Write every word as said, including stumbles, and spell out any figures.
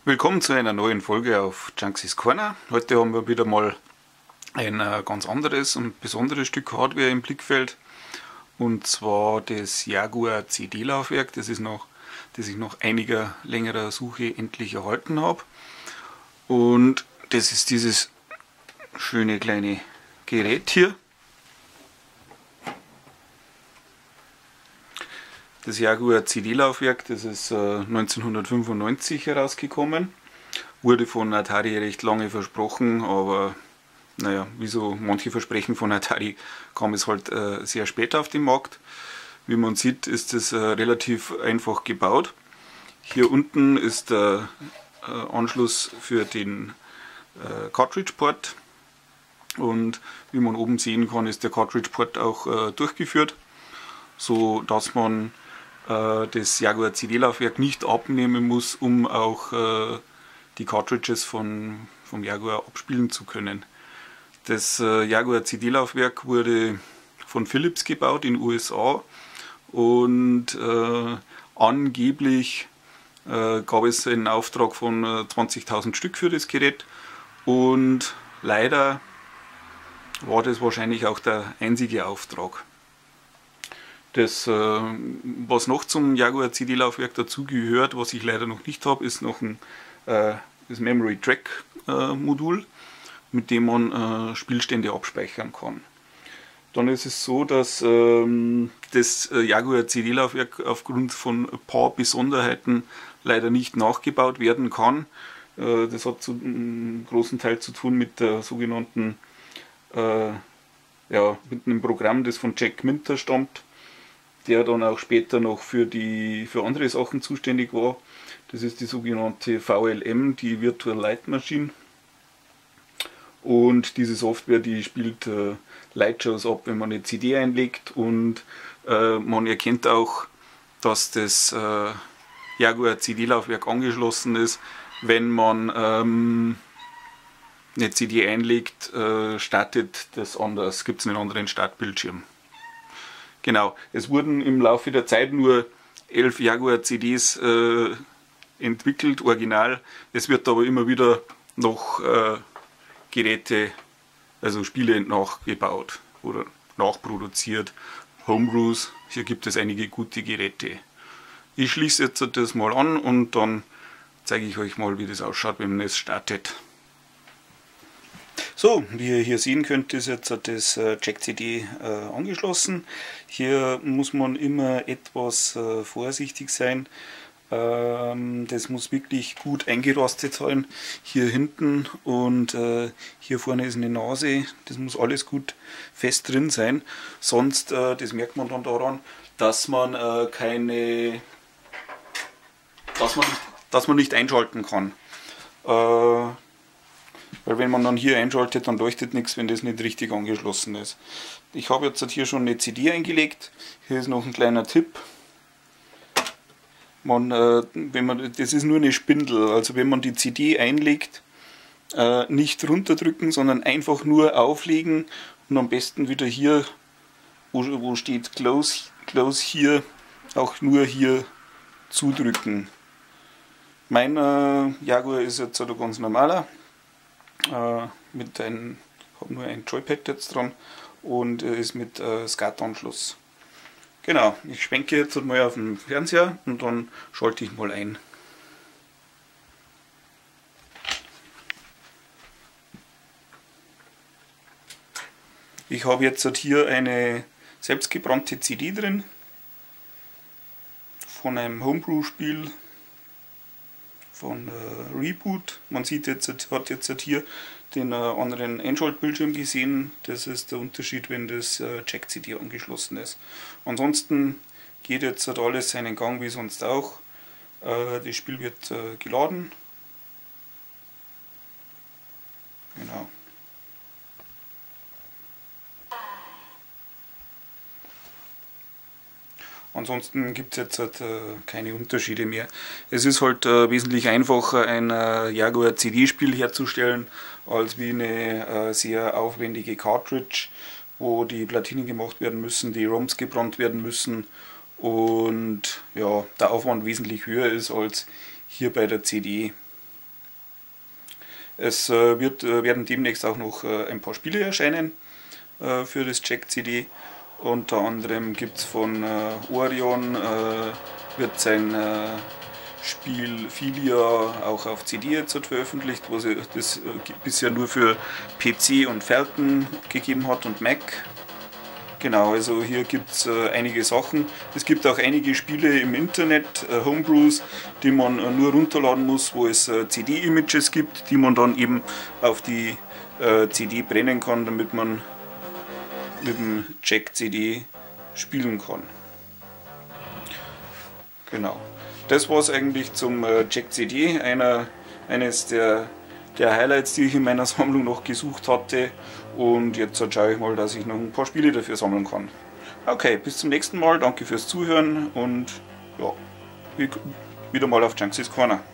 Willkommen zu einer neuen Folge auf Junksies Corner. Heute haben wir wieder mal ein äh, ganz anderes und besonderes Stück Hardware im Blickfeld. Und zwar das Jaguar C D-Laufwerk, das, ist noch, das ich nach einiger längerer Suche endlich erhalten habe. Und das ist dieses schöne kleine Gerät hier. Das Jaguar C D-Laufwerk, das ist äh, neunzehnhundertfünfundneunzig herausgekommen, wurde von Atari recht lange versprochen, aber naja, wie so manche Versprechen von Atari kam es halt äh, sehr spät auf den Markt. Wie man sieht, ist es äh, relativ einfach gebaut. Hier unten ist der äh, Anschluss für den äh, Cartridge-Port und wie man oben sehen kann, ist der Cartridge-Port auch äh, durchgeführt, so dass man das Jaguar C D-Laufwerk nicht abnehmen muss, um auch äh, die Cartridges von, vom Jaguar abspielen zu können. Das äh, Jaguar C D-Laufwerk wurde von Philips gebaut in den U S A und äh, angeblich äh, gab es einen Auftrag von äh, zwanzigtausend Stück für das Gerät und leider war das wahrscheinlich auch der einzige Auftrag. Das, äh, was noch zum Jaguar C D-Laufwerk dazugehört, was ich leider noch nicht habe, ist noch ein äh, das Memory Track äh, Modul, mit dem man äh, Spielstände abspeichern kann. Dann ist es so, dass ähm, das äh, Jaguar C D-Laufwerk aufgrund von ein paar Besonderheiten leider nicht nachgebaut werden kann. Äh, das hat zu einem großen Teil zu tun mit der sogenannten, äh, ja, mit einem Programm, das von Jack Minter stammt, der dann auch später noch für, die, für andere Sachen zuständig war. Das ist die sogenannte V L M, die Virtual Light Machine. Und diese Software, die spielt äh, Lightshows ab, wenn man eine C D einlegt. Und äh, man erkennt auch, dass das äh, Jaguar C D-Laufwerk angeschlossen ist. Wenn man ähm, eine C D einlegt, äh, startet das anders, gibt es einen anderen Startbildschirm. Genau, es wurden im Laufe der Zeit nur elf Jaguar C Ds äh, entwickelt, original. Es wird aber immer wieder noch äh, Geräte, also Spiele nachgebaut oder nachproduziert. Homebrews, hier gibt es einige gute Geräte. Ich schließe jetzt das mal an und dann zeige ich euch mal, wie das ausschaut, wenn man es startet. So, wie ihr hier sehen könnt, ist jetzt das Jack C D äh, angeschlossen. Hier muss man immer etwas äh, vorsichtig sein. Ähm, das muss wirklich gut eingerostet sein. Hier hinten und äh, hier vorne ist eine Nase. Das muss alles gut fest drin sein. Sonst, äh, das merkt man dann daran, dass man äh, keine, dass man nicht, dass man nicht einschalten kann. Äh, Weil wenn man dann hier einschaltet, dann leuchtet nichts, wenn das nicht richtig angeschlossen ist. Ich habe jetzt hier schon eine C D eingelegt. Hier ist noch ein kleiner Tipp. Man, äh, wenn man, das ist nur eine Spindel, also wenn man die C D einlegt, äh, nicht runterdrücken, sondern einfach nur auflegen und am besten wieder hier, wo, wo steht Close, Close hier, auch nur hier zudrücken. Mein äh, Jaguar ist jetzt ein ganz normaler. Äh, mit einem, habe nur ein Joypad jetzt dran und äh, ist mit äh, SCART-Anschluss. Genau, ich schwenke jetzt mal auf den Fernseher und dann schalte ich mal ein. Ich habe jetzt hier eine selbstgebrannte C D drin von einem Homebrew-Spiel von äh, Reboot. Man sieht jetzt, hat jetzt hier den äh, anderen Einschaltbildschirm gesehen. Das ist der Unterschied, wenn das äh, Jack C D angeschlossen ist. Ansonsten geht jetzt halt alles seinen Gang wie sonst auch. Äh, das Spiel wird äh, geladen. Genau. Ansonsten gibt es jetzt halt, äh, keine Unterschiede mehr. Es ist halt äh, wesentlich einfacher, ein äh, Jaguar C D-Spiel herzustellen, als wie eine äh, sehr aufwendige Cartridge, wo die Platinen gemacht werden müssen, die ROMs gebrannt werden müssen und ja, der Aufwand wesentlich höher ist als hier bei der C D. Es äh, wird, äh, werden demnächst auch noch äh, ein paar Spiele erscheinen äh, für das Jack C D. Unter anderem gibt es von äh, Orion, äh, wird sein äh, Spiel Filia auch auf C D jetzt veröffentlicht, was das äh, bisher nur für P C und Falcon gegeben hat und Mac. Genau, also hier gibt es äh, einige Sachen. Es gibt auch einige Spiele im Internet, äh, Homebrews, die man äh, nur runterladen muss, wo es äh, C D-Images gibt, die man dann eben auf die äh, C D brennen kann, damit man mit dem Jack C D spielen kann. Genau. Das war es eigentlich zum äh, Jack C D, einer, eines der, der Highlights, die ich in meiner Sammlung noch gesucht hatte. Und jetzt schaue ich mal, dass ich noch ein paar Spiele dafür sammeln kann. Okay, bis zum nächsten Mal, danke fürs Zuhören und ja, wieder mal auf Junkseys Corner.